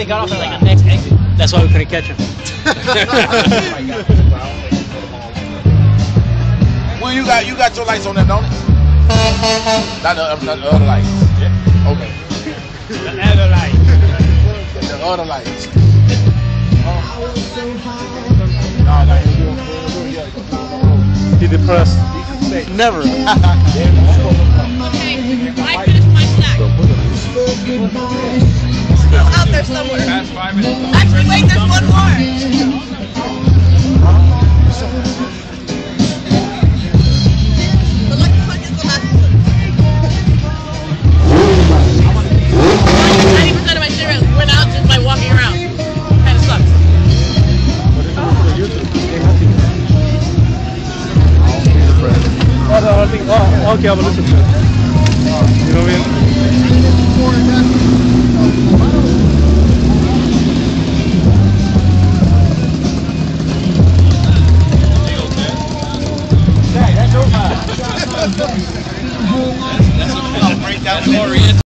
they got off at like the next exit. That's why we couldn't catch him. Well, you got your lights on there, don't it? Not the other lights. Yeah. Okay. The other light. The other lights. He depressed. Never. Okay, I finished my snack. Still out there somewhere. Actually, wait, there's one more. The lucky punch is the last one. 90% of my cigarettes went out just by walking around. Kind of sucks. Okay, I'm gonna listen to it. You know what I mean? That's your vibe. That's